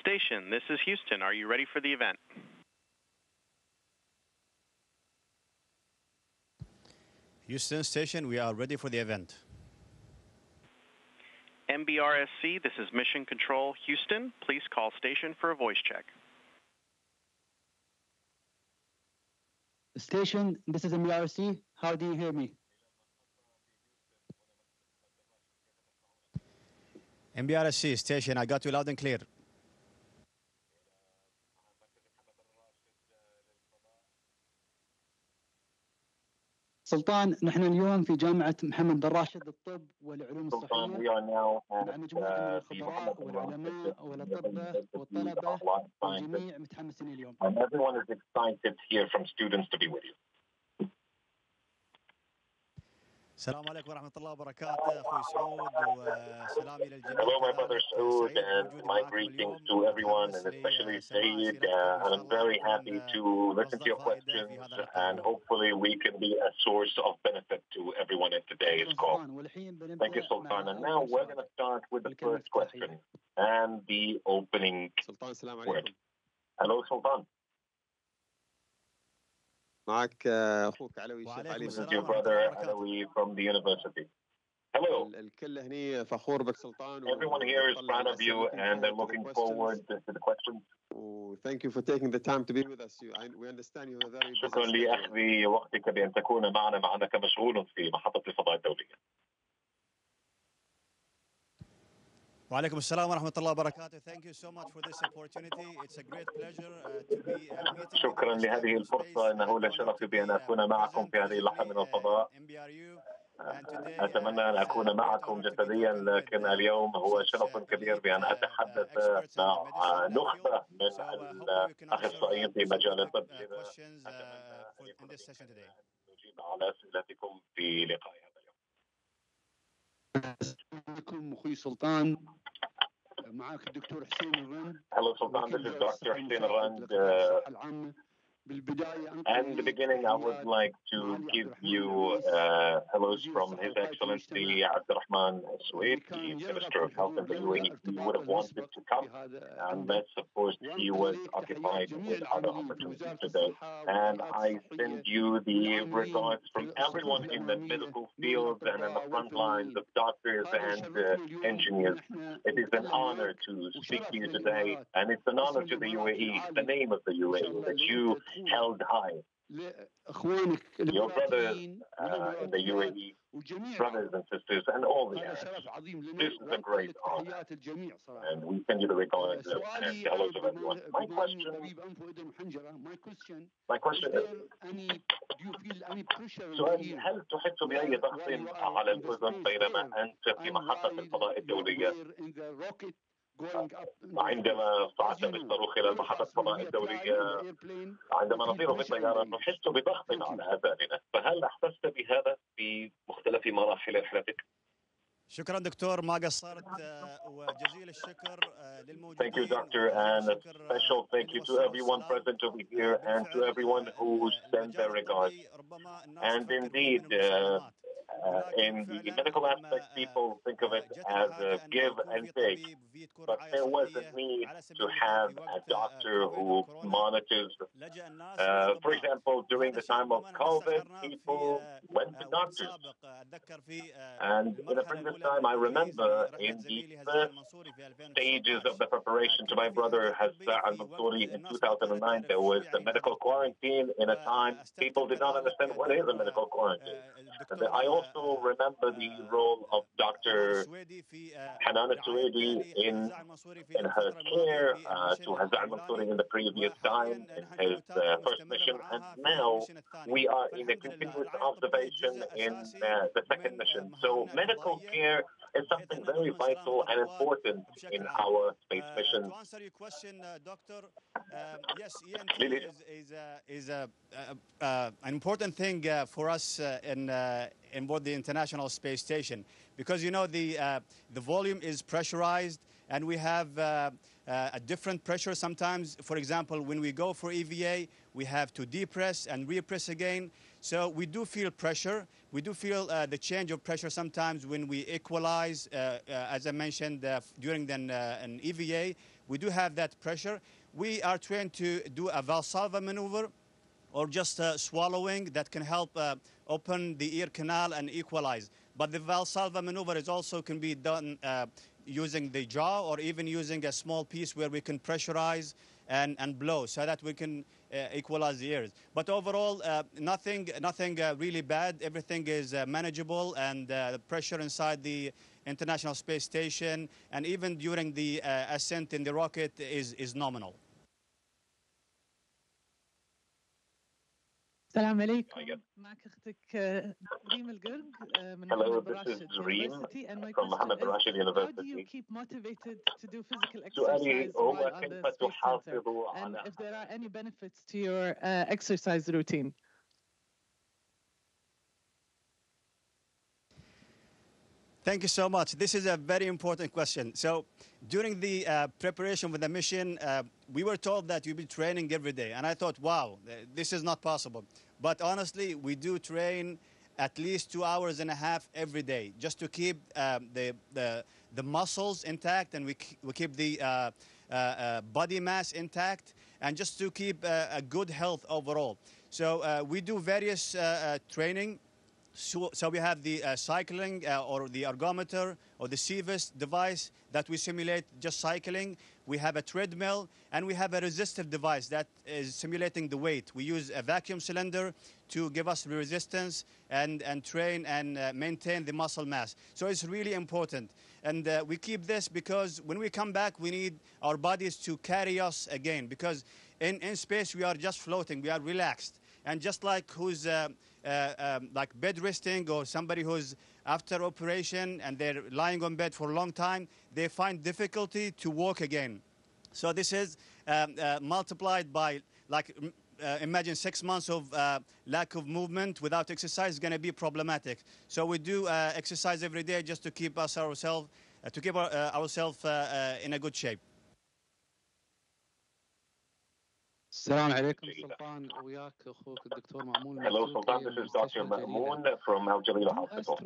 Station, this is Houston. Are you ready for the event? Houston Station, we are ready for the event. MBRSC, this is Mission Control Houston. Please call station for a voice check. Station, this is MBRSC. How do you hear me? MBRSC Station, I got you loud and clear. سلطان، نحن اليوم في جامعة محمد بن راشد للطب والعلوم الصحية مع مجموعة من الخبراء والعلماء والأطباء والطلبة والجميع متحمسين اليوم. And everyone is excited here from students to be with you. السلام عليكم ورحمة الله وبركاته أخوي سعود وسلامي للجميع. Hello, my brother Saud, and my greetings to everyone, and especially Saeed. And I'm very happy to listen to your questions, and hopefully we can be a source of benefit to everyone in today's call. Thank you, Sultan. And now we're going to start with the first question and the opening word. Hello, Sultan. معك أخوك علوي الشيخ علي. This is your brother Alawi from the university. Hello. الكل هني فخور بك سلطان. Everyone here is proud of you and they're looking forward to the questions. Thank you for taking the time to be with us. We understand you are very busy. شكرا لأخذ وقتك بأن تكون معنا مع أنك مشغول في محطة الفضاء الدولية. وعليكم السلام ورحمة الله وبركاته. Thank you so much for this opportunity. It's a great pleasure to be meeting. شكرا لهذه الفرصة. إنه لشرف بأن أكون معكم في هذه اللحظة من الفضاء. أتمنى أن أكون معكم جسديا، لكن اليوم هو شرف كبير بأن أتحدث مع نخبة من الأخصائيين في مجال الطب. نجيب على أسئلتكم في لقاء هذا اليوم. معكم أخوي سلطان، معك الدكتور حسين الرند. Hello, Sultan. This is Dr. Hussein Rand. And in the beginning, I would like to give you hellos from His Excellency Abdurrahman Suwaid, the Minister of Health in the UAE. He would have wanted to come, unless, of course, he was occupied with other opportunities today. And I send you the regards from everyone in the medical field and in the front lines of doctors and engineers. It is an honor to speak to you today, and it's an honor to the UAE, the name of the UAE, that you held high. Your brothers in the UAE, brothers and sisters, and all the Arabs. This is a great honor. And we send you the regards and hellos of everyone. My question is, سؤال: هل تحس بأي ضغط على الأذن بينما أنت في محطة الفضاء الدولية؟ عندما صعدت بالصاروخ إلى محطة الفضاء الدولية، عندما نطير بالطيارة نحس بضغط على آذاننا، فهل أحسست بهذا في مختلف مراحل رحلتك؟ شكرا دكتور، ما قصرت وجزيل الشكر للموجودين. Thank you, Doctor, and a special thank you to everyone present over here and to everyone who sent their regards. And indeed, in the medical aspect, people think of it as a give and take. But there was a need to have a doctor who monitors. For example, during the time of COVID, people went to doctors. And in the previous time, I remember in the first stages of the preparation to my brother Hazza al-Mansouri in 2009, there was the medical quarantine. In a time, people did not understand what is a medical quarantine. And I also remember the role of Dr. Hanan al-Suwaidi in her care to Hazza al-Mansouri in the previous time, in his first mission. And now we are in a continuous observation in the second mission. So medical care is something very vital and important in our space missions. To answer your question, Doctor, yes, EMT is an important thing for us in board the International Space Station, because you know the volume is pressurized, and we have a different pressure sometimes. For example, when we go for EVA, we have to depress and repress again. So we do feel pressure. We do feel the change of pressure sometimes when we equalize. As I mentioned, during an EVA, we do have that pressure. We are trained to do a Valsalva maneuver, or just swallowing that can help open the ear canal and equalize. But the Valsalva maneuver is also can be done using the jaw, or even using a small piece where we can pressurize and blow so that we can equalize the ears. But overall, nothing really bad. Everything is manageable, and the pressure inside the International Space Station and even during the ascent in the rocket is nominal. السلام عليكم معك أختك ريم القرق من محمد بن راشد University, and my question is, how do you keep motivated to do physical exercise while on the Space Center, and if there are any benefits to your exercise routine? Thank you so much. This is a very important question. So during the preparation for the mission, we were told that you'll be training every day. And I thought, wow, this is not possible. But honestly, we do train at least 2.5 hours every day, just to keep the muscles intact, and we keep the body mass intact, and just to keep a good health overall. So we do various training. So we have the cycling or the ergometer or the CVIS device that we simulate just cycling. We have a treadmill, and we have a resistive device that is simulating the weight. We use a vacuum cylinder to give us the resistance and train and maintain the muscle mass. So it's really important. And we keep this because when we come back, we need our bodies to carry us again, because in space we are just floating, we are relaxed. And just like who's like bed resting, or somebody who's after operation and they're lying on bed for a long time, they find difficulty to walk again. So this is multiplied by, like, imagine 6 months of lack of movement without exercise is going to be problematic. So we do exercise every day just to keep ourselves in a good shape. السلام عليكم سلطان، وياك اخوك الدكتور مأمون. Hello Sultan, this is Dr. Ma'moon from Al Jalila Hospital.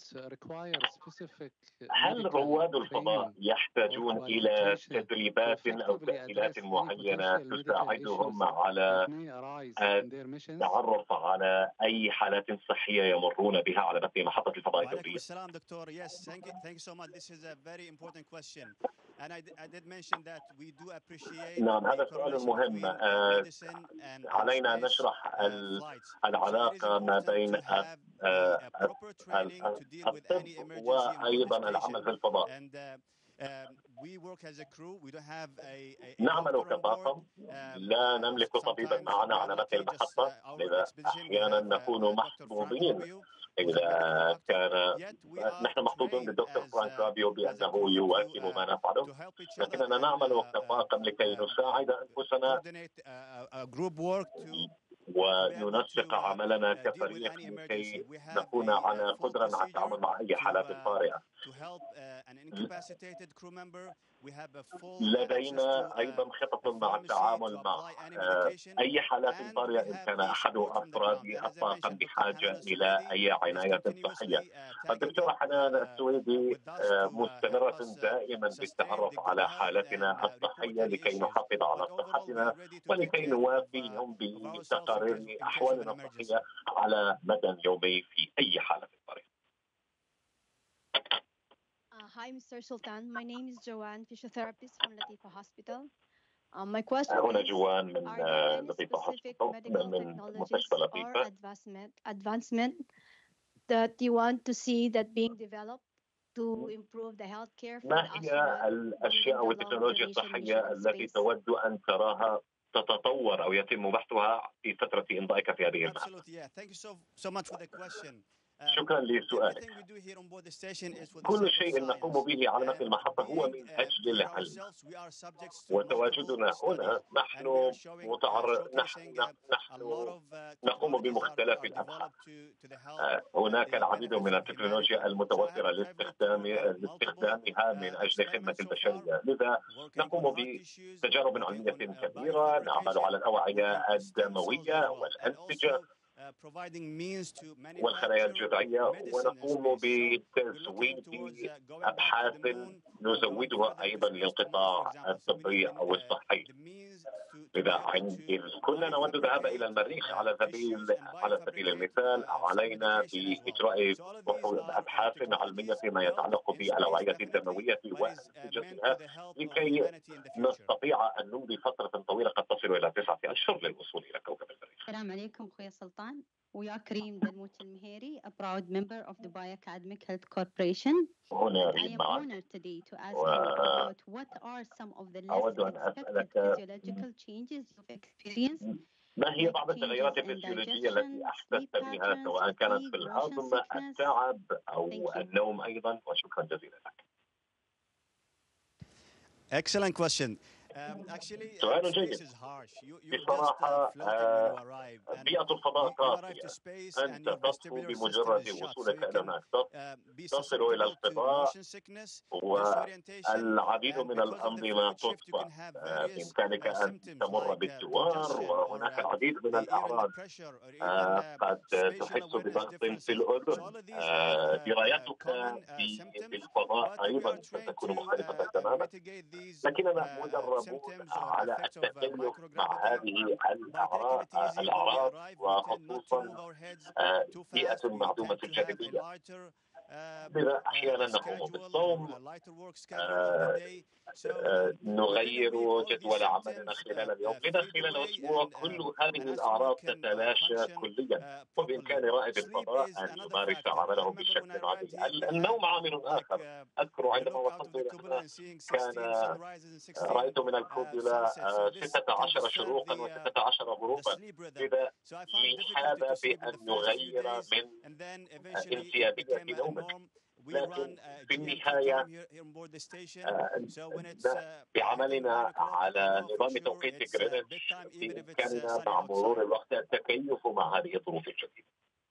هل رواد الفضاء يحتاجون إلى تدريبات أو تأهيلات معينة تساعدهم على التعرف على أي حالات صحية يمرون بها على متن محطة الفضاء الدولية؟ السلام دكتور. Yes, thank you so much. This is a very important question. And I did mention that we do appreciate. نعم، هذا سؤال مهم. علينا أن نشرح العلاقة ما بين الطب وأيضا العمل في الفضاء. نعمل كطاقم، لا نملك طبيبا معنا على متن المحطة، لذا أحيانا نكون محظوظين إذا كان نحن محظوظين بالدكتور فرانك رابيو بأنه يواكب ما نفعله، لكننا نعمل كطاقم لكي نساعد أنفسنا وننسق عملنا كفريق لكي نكون على قدرة على التعامل مع أي حالات طارئة. لدينا أيضا خطط مع التعامل مع أي حالات طارئة إن كان أحد أفراد الطاقم بحاجة إلى أي عناية صحية. الدكتورة حنان السويدي مستمرة دائما بالتعرف على حالتنا الصحية لكي نحافظ على صحتنا ولكي نوافيهم بتقارير أحوالنا الصحية على مدى يومي في أي حالة طارئة. Hi, Mr. Sultan. My name is Joanne, physiotherapist from Latifa Hospital. My question هنا is, جوان من are there any لطيفة specific هوسبيتال medical من technologies مستشفى or لطيفة advancement that you want to see that being developed to improve the healthcare for ما the هي astronaut الأشياء during the والتكنولوجيا long-duration الصحية mission in التي space? تود أن تراها تتطور أو يتم بحثها في فترة إمضائك في هذه المهمة؟ Absolutely, yeah. Thank you so much for the question. شكرا لسؤالك. كل شيء نقوم به على متن المحطة هو من أجل العلم، وتواجدنا هنا نحن نقوم بمختلف الأبحاث. هناك العديد من التكنولوجيا المتوفرة لاستخدامها من أجل خدمة البشرية، لذا نقوم بتجارب علمية كبيرة، نعمل على الأوعية الدموية والأنسجة، والخلايا الجذعية، ونقوم بتزويد أبحاث نزودها أيضا للقطاع الطبي أو الصحي. إذا كنا نود الذهاب إلى المريخ على سبيل المثال، علينا بإجراء أبحاث علمية فيما يتعلق بالأوعية الدموية وأنسجتها لكي نستطيع أن نمضي فترة طويلة قد تصل إلى 9 أشهر للوصول إلى كوكب المريخ. السلام عليكم أخويا سلطان، ويا كريم دلموت المهيري, a proud member of the Bioacademic Health Corporation. I am honored today to ask you about what are some of the less expected physiological changes you've experienced. ما هي بعض التغيرات الفسيولوجية التي أحسست بها سواء كانت في الهضم، التعب أو النوم أيضا؟ وشكرا جزيلا لك. Excellent question. Actually, space is harsh. You بصراحة بيئة الفضاء قاسية. أنت تطفو بمجرد وصولك إلى هناك، تصل إلى الفضاء والعديد من الأنظمة تطفى. بإمكانك أن تمر بالدوار، وهناك العديد من الأعراض. قد تحس بضغط في الأذن. درايتك بالفضاء أيضا ستكون مختلفة تماما، لكننا مدربون على التكيف مع هذه الأعراض وخصوصا بيئة معدومة الجاذبية. لذا أحيانا نقوم بالصوم، نغير جدول عملنا خلال اليوم، لذا خلال الأسبوع كل هذه الأعراض تتلاشى كليا، وبإمكان رائد الفضاء أن يمارس عمله بشكل عادي. النوم عامل آخر. أذكر عندما وصلت إلى هنا كان رأيت من الكوبولا 16 شروقا و16 غروبا، لذا لهذا بأن نغير من انسيابية نومك. لكن في النهاية بعملنا على نظام توقيت جرينتش بإمكاننا مع مرور الوقت التكيف مع هذه الظروف الجديدة.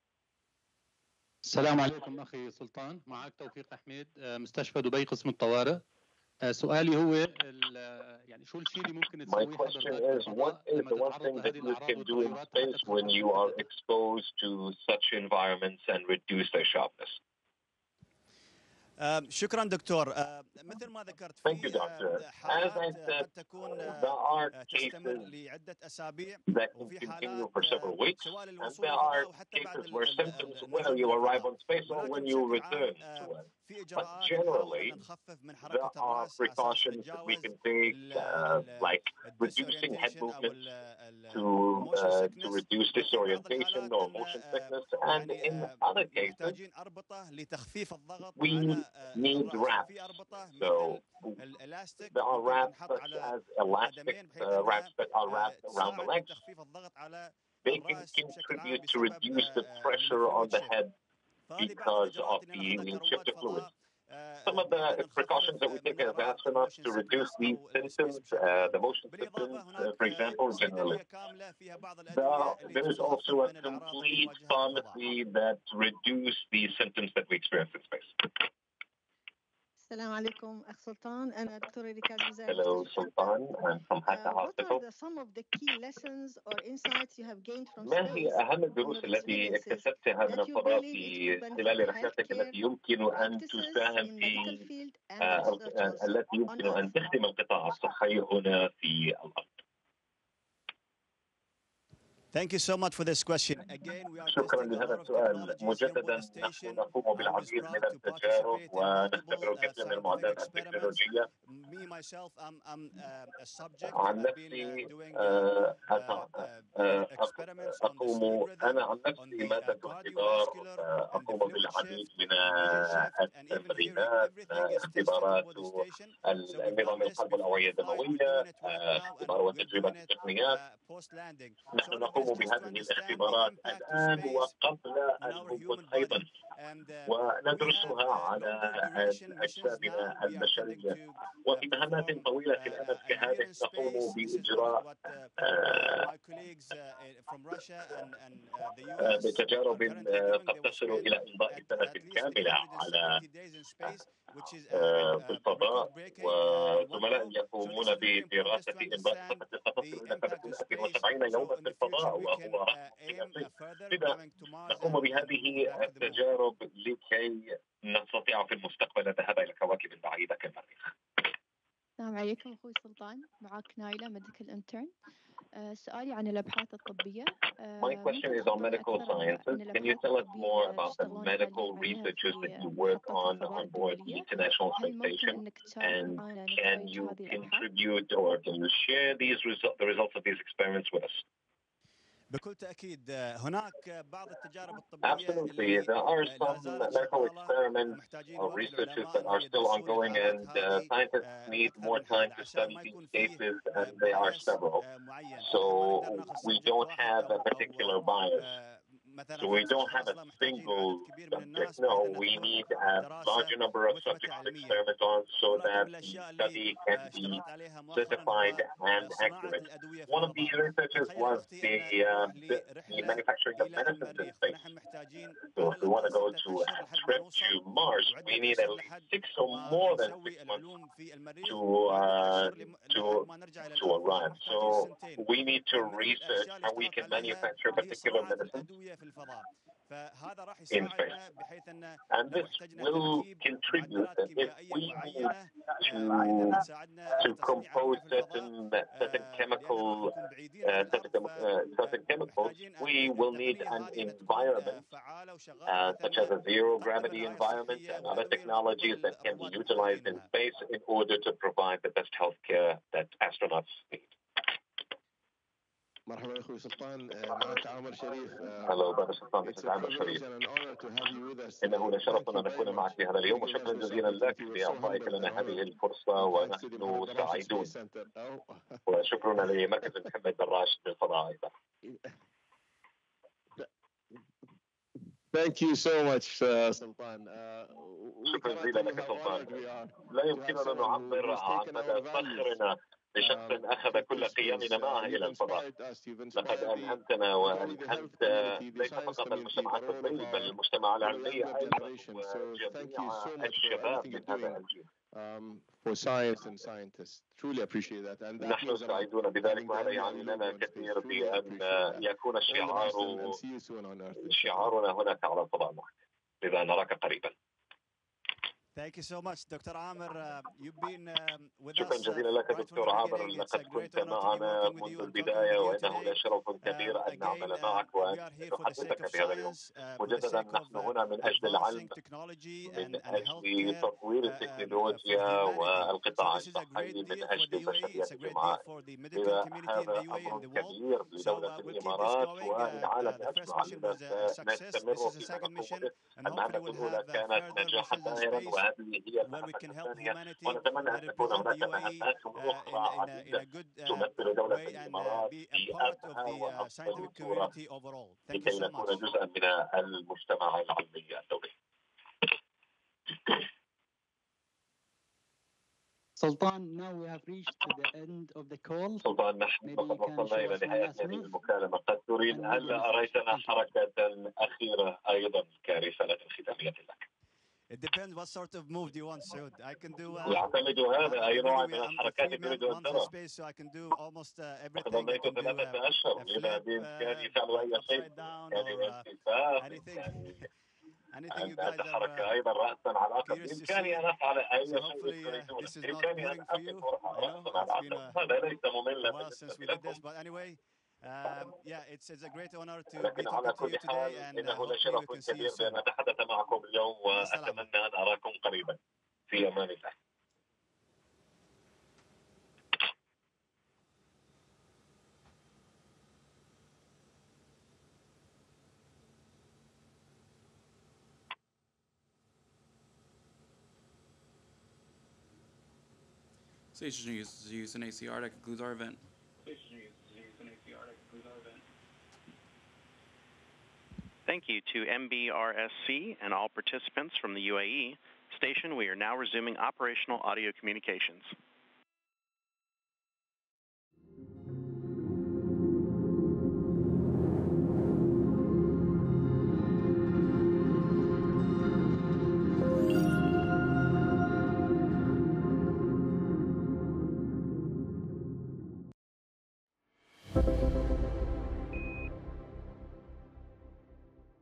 السلام عليكم أخي سلطان، معك توفيق حميد، مستشفى دبي قسم الطوارئ. سؤالي هو يعني شو الشيء اللي ممكن تسويه حضرتك لما تتعرض لهذه الأعراض والتغيرات when you are exposed to such environments and reduce their sharpness? شكرا دكتور. مثل ما ذكرت في حالات قد تكون تستمر لعدة أسابيع، وفي حالات سواء للوصول أو حتى بعد في إجراءات نخفف من حركة الرأس like reducing head movements to reduce disorientation or motion sickness, and in other cases we need wraps. So there are wraps such as elastic wraps that are wrapped around the legs. They can contribute to reduce the pressure on the head because of the shifted fluids. Some of the precautions that we take as astronauts to reduce these symptoms, the motion symptoms, for example, generally. There is also a complete pharmacy that reduces the symptoms that we experience in space. السلام عليكم أخ سلطان، أنا دكتورة ريكاز مزايد. Hello Sultan, I'm from Hatta Hospital. What are some of the key lessons or insights you have gained from space? ما هي أهم الدروس التي اكتسبتها من الفضاء في خلال رحلتك التي يمكن أن تساهم في التي يمكن أن تخدم القطاع الصحي هنا في الأرض؟ Thank you so much for this question. Again, we are شكرا لهذا السؤال. مجددا نحن نقوم بالعديد من التجارب ونختبر الكثير من المعدات التكنولوجية. عن نفسي أنا عن نفسي مادة اختبار، أقوم بالعديد من التمرينات، اختبارات النظام القلب والأوعية الدموية، اختبار وتجربة التقنيات. نحن نقوم بهذه الاختبارات الآن وقبل الهبوط أيضا، وندرسها على أجسامنا البشرية. وفي مهمات طويلة الأمد كهذه نقوم بإجراء بتجارب قد تصل إلى إمضاء سنة كاملة على في الفضاء، وزملاء يقومون بدراسة إنبات قد تصل إلى 370 يوما في الفضاء، وهو رقم قياسي. لذا نقوم بهذه التجارب لكي نستطيع في المستقبل الذهاب إلى كواكب بعيدة كالمريخ. السلام عليكم أخوي سلطان، معك نايلة ميديكال انترن. سؤالي عن الأبحاث الطبية. My question is on medical sciences. Can you tell us more about the medical researches that you work on board the International Space Station? And can you contribute or can you share the results of these experiments with us? بكل تأكيد هناك بعض التجارب الطبية. Absolutely, there are some medical experiments or researches that are still ongoing, and scientists need more time to study these cases, and they are several. So we don't have a particular bias. So we don't have a single subject. No, we need a larger number of subjects to experiment on so that the study can be certified and accurate. One of these researches was the manufacturing of medicines in space. So if we want to go to a trip to Mars, we need at least 6 or more than 6 months to arrive. So we need to research how we can manufacture particular medicines in space. And this will contribute that if we need to compose certain chemicals, we will need an environment such as a zero-gravity environment and other technologies that can be utilized in space in order to provide the best healthcare that astronauts need. مرحبا اخوي سلطان، معك عامر شريف. Hello brother Sultan, this is Amr Sharif. إنه لشرف أن نكون معك في هذا اليوم، وشكرا جزيلا لك لإعطائك لنا هذه الفرصة، ونحن سعيدون. وشكرا لمركز محمد دراش للفضاء أيضا. Thank you so much, سلطان. شكرا جزيلا لك سلطان. لا يمكننا أن نعبر عن مدى فخرنا لشخص أخذ كل قيمنا معه إلى الفضاء. لقد ألهمتنا وألهمت ليس فقط المجتمع الطبي بل المجتمع العلمي أيضا وجميع الشباب من هذا الجيل. For science and scientists, truly appreciate that. And نحن سعيدون بذلك، وهذا يعني لنا كثير بأن يكون شعارنا هناك على الفضاء معك. لذا نراك قريبا. Thank you so much, Dr. Amr. You've been with us. شكرا جزيلا لك دكتور عامر، لقد كنت معنا منذ البداية، وإنه لشرف كبير أن نعمل معك وأن نحدثك في هذا اليوم. مجددا نحن هنا من أجل العلم، من أجل تطوير التكنولوجيا والقطاع الصحي، من أجل البشرية الجمعاء. إذا هذا أمر كبير لدولة الإمارات والعالم أجمع. نستمر في تقدمه. المهمة الأولى كانت نجاحا باهرا، وهذه هي المهمة الثانية، ونتمنى أن تكون هناك مهمات أخرى عديدة تمثل دولة الإمارات في أبهى وأفضل صورة لكي نكون جزءا من المجتمع العلمي الدولي. سلطان, now we have reached to the end of the call. سلطان, نحن قد وصلنا إلى نهاية هذه المكالمة. قد تريد هل أريتنا حركة أخيرة أيضا كرسالة ختامية لك؟ It depends what sort of move do you want, Saud. I can do. يعتمد هذا أي نوع من الحركات تريد أن ترى. So I can do almost everything. قد ضميت 3 أشهر، إذا بإمكاني فعل أي شيء. Anything you guys أتحرك أيضا رأسا على عقب. بإمكاني أن أفعل أي شيء تريدونه. بإمكاني أن أقف رأسا على عقب. هذا ليس مملا بالنسبة لكم. Yeah, it's a great honor to be لكن talking على to you كل حال today, and إنه لشرف كبير بأن أتحدث معكم اليوم، وأتمنى أن أراكم قريبا. في أمان الله. Station use an ACR. That concludes our event. Thank you to MBRSC and all participants from the UAE. Station, we are now resuming operational audio communications.